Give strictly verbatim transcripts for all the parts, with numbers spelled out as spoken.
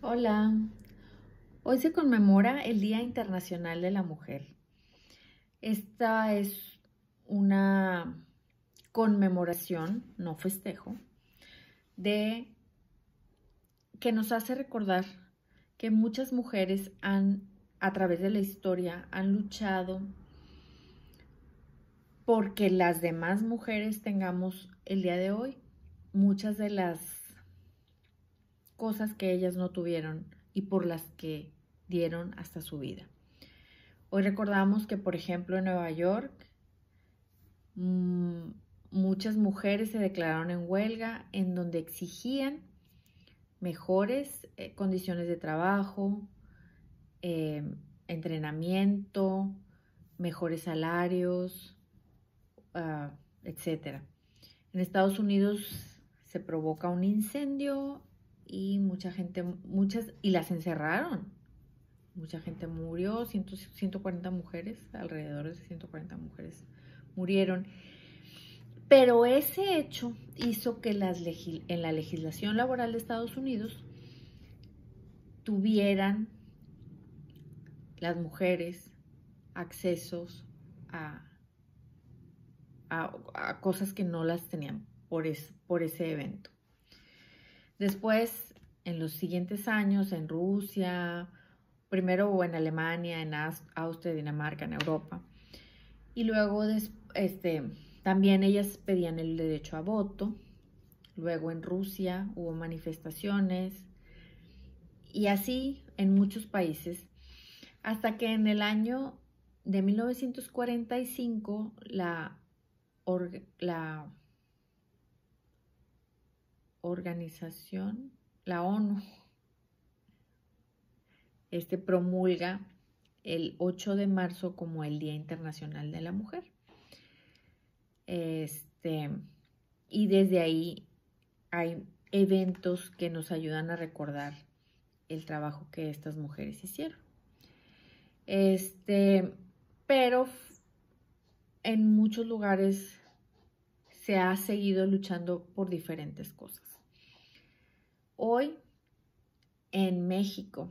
Hola, hoy se conmemora el Día Internacional de la Mujer. Esta es una conmemoración, no festejo, de que nos hace recordar que muchas mujeres han, a través de la historia, han luchado porque las demás mujeres tengamos el día de hoy muchas de las cosas que ellas no tuvieron y por las que dieron hasta su vida. Hoy recordamos que, por ejemplo, en Nueva York, mmm, muchas mujeres se declararon en huelga en donde exigían mejores eh, condiciones de trabajo, eh, entrenamiento, mejores salarios, uh, etcétera. En Estados Unidos se provoca un incendio y mucha gente, muchas, y las encerraron. Mucha gente murió, ciento cuarenta mujeres, alrededor de ciento cuarenta mujeres murieron. Pero ese hecho hizo que las legis en la legislación laboral de Estados Unidos tuvieran las mujeres accesos a, a, a cosas que no las tenían por, es, por ese evento. Después, en los siguientes años, en Rusia, primero en Alemania, en Austria, Dinamarca, en Europa, y luego este, también ellas pedían el derecho a voto. Luego en Rusia hubo manifestaciones y así en muchos países, hasta que en el año de mil novecientos cuarenta y cinco la, or, la organización, la ONU, este, promulga el ocho de marzo como el Día Internacional de la Mujer. Este, y desde ahí hay eventos que nos ayudan a recordar el trabajo que estas mujeres hicieron. Este, pero en muchos lugares se ha seguido luchando por diferentes cosas. Hoy en México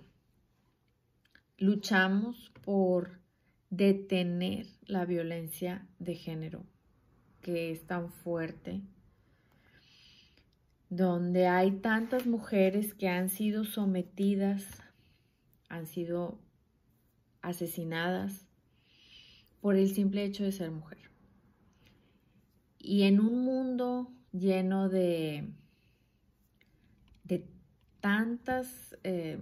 luchamos por detener la violencia de género que es tan fuerte, donde hay tantas mujeres que han sido sometidas, han sido asesinadas por el simple hecho de ser mujer. Y en un mundo lleno de, de tantas eh,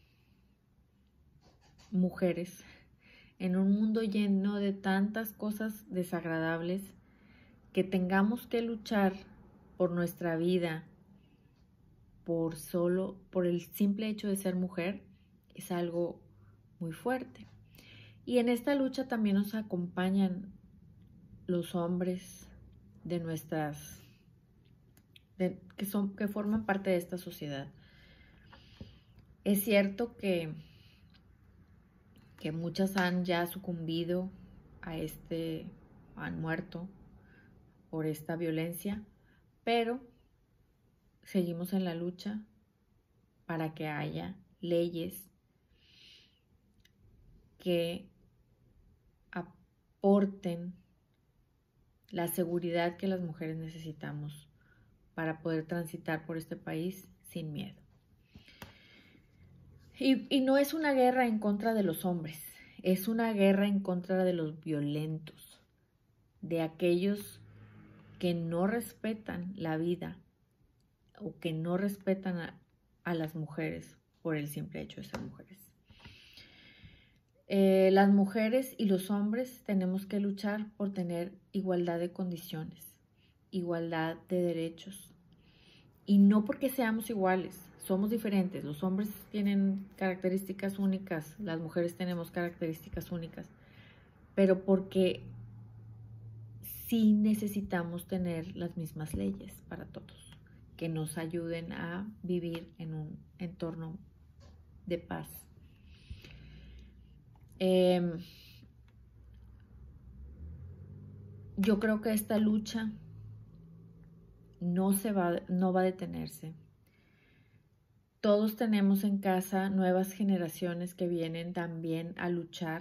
mujeres, en un mundo lleno de tantas cosas desagradables, que tengamos que luchar por nuestra vida, por solo, por el simple hecho de ser mujer, es algo muy fuerte. Y en esta lucha también nos acompañan los hombres de nuestras, de, que, son, que forman parte de esta sociedad. Es cierto que, que muchas han ya sucumbido a este, han muerto por esta violencia, pero seguimos en la lucha para que haya leyes que aporten la seguridad que las mujeres necesitamos para poder transitar por este país sin miedo. Y, y no es una guerra en contra de los hombres, es una guerra en contra de los violentos, de aquellos que no respetan la vida o que no respetan a, a las mujeres por el simple hecho de ser mujeres. Eh, las mujeres y los hombres tenemos que luchar por tener igualdad de condiciones, igualdad de derechos. Y no porque seamos iguales, somos diferentes. Los hombres tienen características únicas, las mujeres tenemos características únicas, pero porque sí necesitamos tener las mismas leyes para todos, que nos ayuden a vivir en un entorno de paz. Eh, yo creo que esta lucha no, se va, no va a detenerse. todos tenemos en casa nuevas generaciones que vienen también a luchar.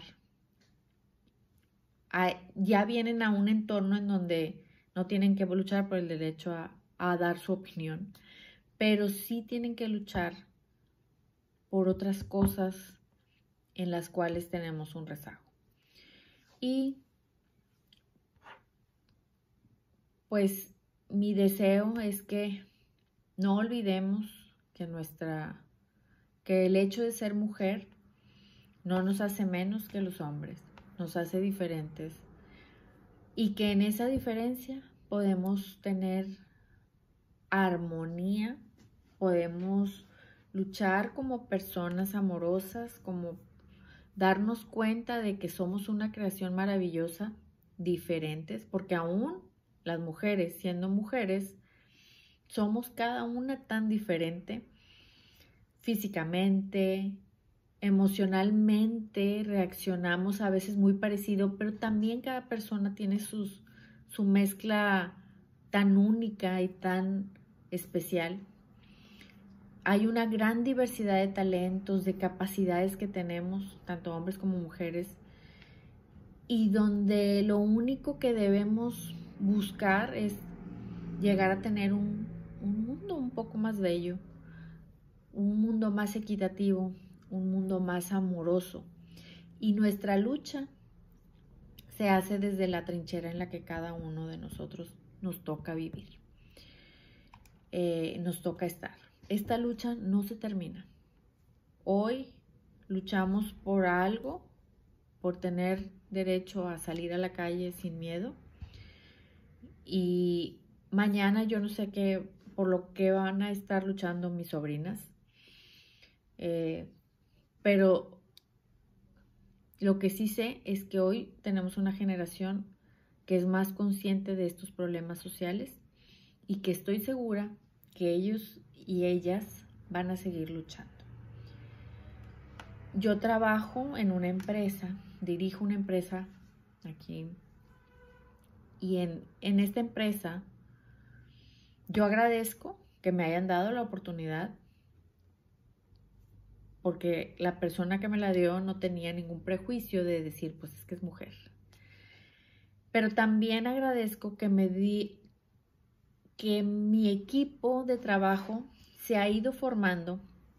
A, ya vienen a un entorno en donde no tienen que luchar por el derecho a, a dar su opinión, pero sí tienen que luchar por otras cosas en las cuales tenemos un rezago. Y pues mi deseo es que no olvidemos que nuestra, que el hecho de ser mujer no nos hace menos que los hombres, nos hace diferentes, y que en esa diferencia podemos tener armonía, podemos luchar como personas amorosas, como darnos cuenta de que somos una creación maravillosa, diferentes, porque aún las mujeres, siendo mujeres, somos cada una tan diferente, físicamente, emocionalmente, reaccionamos a veces muy parecido, pero también cada persona tiene sus, su mezcla tan única y tan especial. Hay una gran diversidad de talentos, de capacidades que tenemos, tanto hombres como mujeres, y donde lo único que debemos buscar es llegar a tener un, un mundo un poco más bello, un mundo más equitativo, un mundo más amoroso. Y nuestra lucha se hace desde la trinchera en la que cada uno de nosotros nos toca vivir, eh, nos toca estar. Esta lucha no se termina. Hoy luchamos por algo, por tener derecho a salir a la calle sin miedo. Y mañana yo no sé qué, por lo que van a estar luchando mis sobrinas. Eh, pero lo que sí sé es que hoy tenemos una generación que es más consciente de estos problemas sociales y que estoy segura que ellos y ellas van a seguir luchando. Yo trabajo en una empresa, dirijo una empresa aquí, y en, en esta empresa yo agradezco que me hayan dado la oportunidad, porque la persona que me la dio no tenía ningún prejuicio de decir, pues es que es mujer. Pero también agradezco que me di, que mi equipo de trabajo se ha ido formando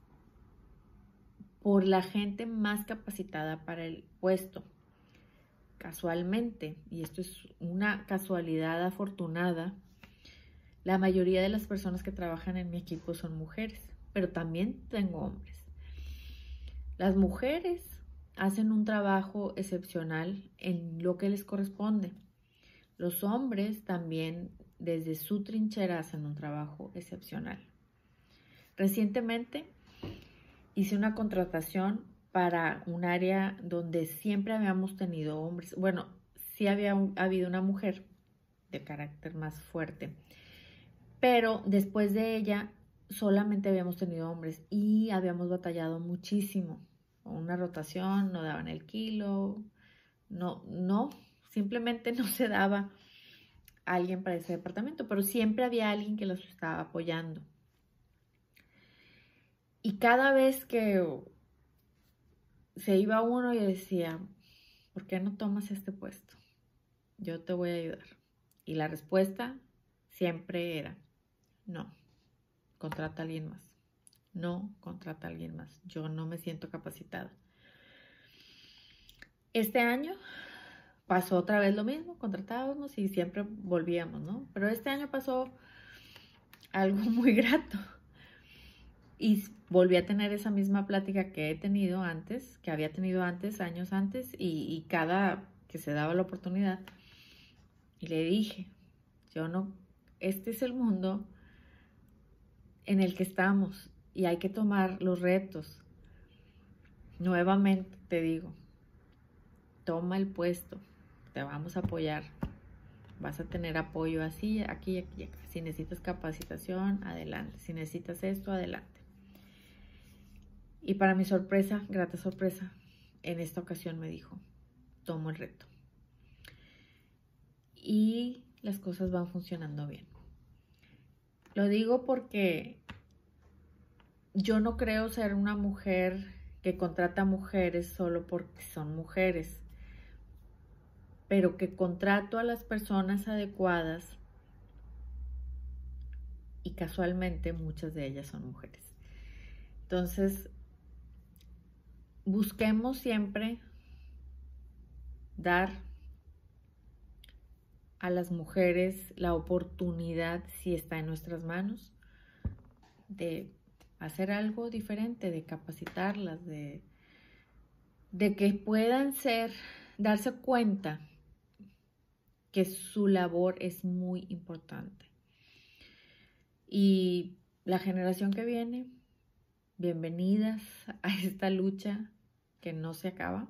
por la gente más capacitada para el puesto. Casualmente, y esto es una casualidad afortunada, la mayoría de las personas que trabajan en mi equipo son mujeres, pero también tengo hombres. Las mujeres hacen un trabajo excepcional en lo que les corresponde. Los hombres también desde su trinchera hacen un trabajo excepcional. Recientemente hice una contratación para un área donde siempre habíamos tenido hombres. Bueno, sí había un, habido una mujer de carácter más fuerte, pero después de ella solamente habíamos tenido hombres y habíamos batallado muchísimo. Una rotación, no daban el kilo, no, no, simplemente no se daba alguien para ese departamento, pero siempre había alguien que los estaba apoyando. Y cada vez que se iba uno y decía, ¿por qué no tomas este puesto? Yo te voy a ayudar. Y la respuesta siempre era, no, contrata a alguien más. No, contrata a alguien más. Yo no me siento capacitada. Este año pasó otra vez lo mismo, contratábamos y siempre volvíamos, ¿no? Pero este año pasó algo muy grato. Y volví a tener esa misma plática que he tenido antes, que había tenido antes, años antes, y, y cada que se daba la oportunidad. Y le dije, yo no, este es el mundo en el que estamos y hay que tomar los retos. Nuevamente te digo, toma el puesto, te vamos a apoyar, vas a tener apoyo así, aquí, aquí, aquí. Si necesitas capacitación, adelante. Si necesitas esto, adelante. Y para mi sorpresa, grata sorpresa, en esta ocasión me dijo, tomo el reto. Y las cosas van funcionando bien. Lo digo porque yo no creo ser una mujer que contrata mujeres solo porque son mujeres, pero que contrato a las personas adecuadas y casualmente muchas de ellas son mujeres. Entonces, busquemos siempre dar a las mujeres la oportunidad, si está en nuestras manos, de hacer algo diferente, de capacitarlas, de, de que puedan ser, darse cuenta que su labor es muy importante. Y la generación que viene, bienvenidas a esta lucha que no se acaba.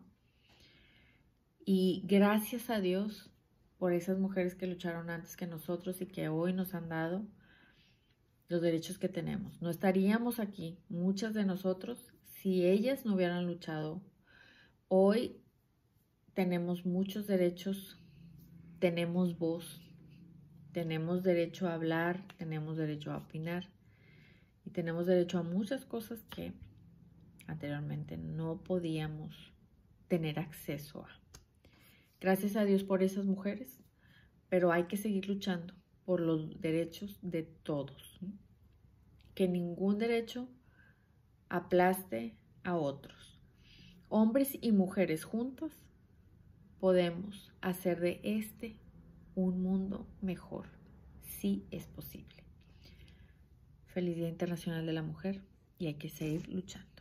Y gracias a Dios por esas mujeres que lucharon antes que nosotros y que hoy nos han dado los derechos que tenemos. No estaríamos aquí, muchas de nosotros, si ellas no hubieran luchado. Hoy tenemos muchos derechos, tenemos voz, tenemos derecho a hablar, tenemos derecho a opinar y tenemos derecho a muchas cosas que anteriormente no podíamos tener acceso a. Gracias a Dios por esas mujeres, pero hay que seguir luchando por los derechos de todos. Que ningún derecho aplaste a otros. Hombres y mujeres juntos podemos hacer de este un mundo mejor, si es posible. Feliz Día Internacional de la Mujer y hay que seguir luchando.